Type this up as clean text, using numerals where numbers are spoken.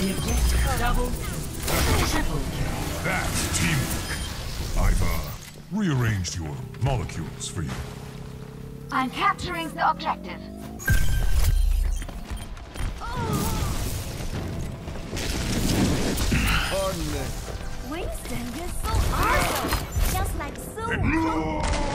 Double, triple kill. That's teamwork. I've rearranged your molecules for you. I'm capturing the objective. Pardon me. Winston, you're so awesome! Just like so.